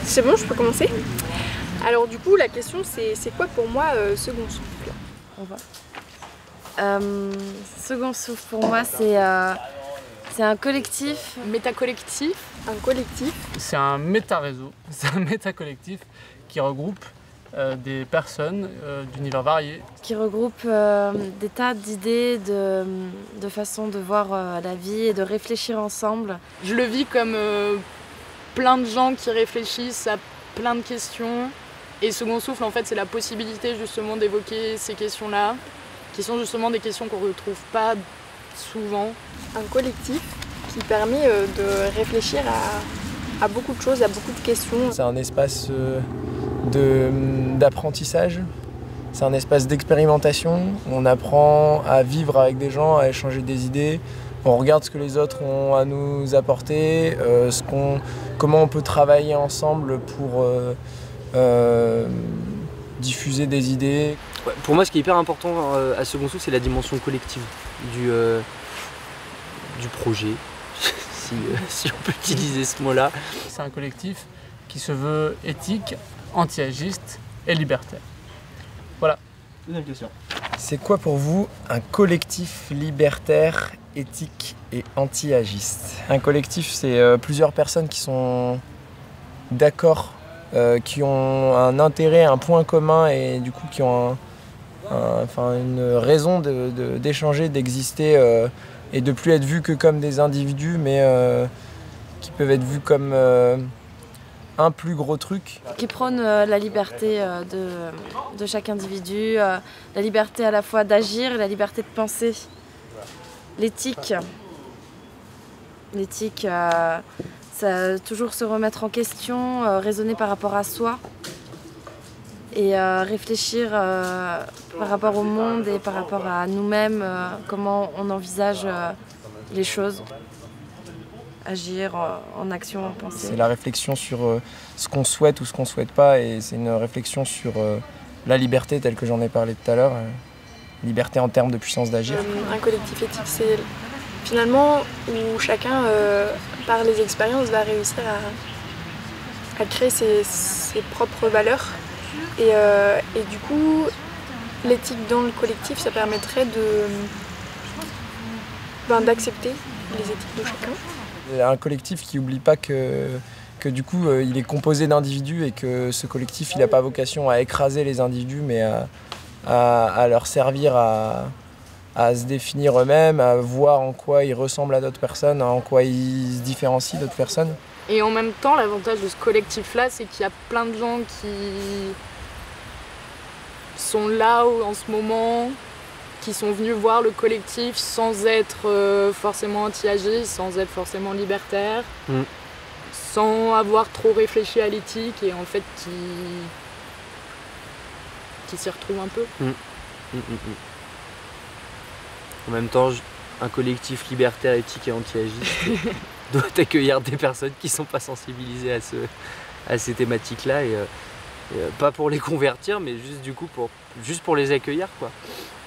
C'est bon, je peux commencer? Alors du coup, la question c'est quoi pour moi Second Souffle? On va. Second Souffle pour moi c'est un collectif. Métacollectif? Un collectif? C'est un méta-réseau, c'est un méta-collectif qui regroupe des personnes d'univers variés. Qui regroupe des tas d'idées, de façons de voir la vie et de réfléchir ensemble. Je le vis comme plein de gens qui réfléchissent à plein de questions. Et Second Souffle, en fait, c'est la possibilité justement d'évoquer ces questions-là, qui sont justement des questions qu'on ne retrouve pas souvent. Un collectif qui permet de réfléchir à beaucoup de choses, à beaucoup de questions. C'est un espace d'apprentissage, c'est un espace d'expérimentation. On apprend à vivre avec des gens, à échanger des idées. On regarde ce que les autres ont à nous apporter, comment on peut travailler ensemble pour diffuser des idées. Ouais, pour moi, ce qui est hyper important à Second Souffle, c'est la dimension collective du projet, si on peut utiliser ce mot-là. C'est un collectif qui se veut éthique, anti-agiste et libertaire. Voilà. Deuxième question. C'est quoi pour vous un collectif libertaire, éthique et anti-agiste? Un collectif, c'est plusieurs personnes qui sont d'accord, qui ont un intérêt, un point commun et du coup qui ont une raison d'échanger, d'exister et de plus être vus que comme des individus, mais qui peuvent être vus comme un plus gros truc. Qui prône la liberté de chaque individu, la liberté à la fois d'agir et la liberté de penser. L'éthique, ça toujours se remettre en question, raisonner par rapport à soi et réfléchir par rapport au monde et par rapport à nous-mêmes, comment on envisage les choses. Agir en action, en pensée. C'est la réflexion sur ce qu'on souhaite ou ce qu'on ne souhaite pas, et c'est une réflexion sur la liberté telle que j'en ai parlé tout à l'heure, liberté en termes de puissance d'agir. Un collectif éthique, c'est finalement où chacun, par les expériences, va réussir à créer ses propres valeurs. Et du coup, l'éthique dans le collectif, ça permettrait d'accepter les éthiques de chacun. Un collectif qui n'oublie pas que du coup il est composé d'individus et que ce collectif il n'a pas vocation à écraser les individus mais à leur servir à se définir eux-mêmes, à voir en quoi ils ressemblent à d'autres personnes, en quoi ils se différencient d'autres personnes. Et en même temps, l'avantage de ce collectif-là, c'est qu'il y a plein de gens qui sont là en ce moment, qui sont venus voir le collectif sans être forcément anti-agistes, sans être forcément libertaires, sans avoir trop réfléchi à l'éthique et en fait qui s'y retrouvent un peu. En même temps, un collectif libertaire, éthique et anti-agiste doit accueillir des personnes qui ne sont pas sensibilisées à ces thématiques-là et pas pour les convertir, mais juste du coup juste pour les accueillir, quoi.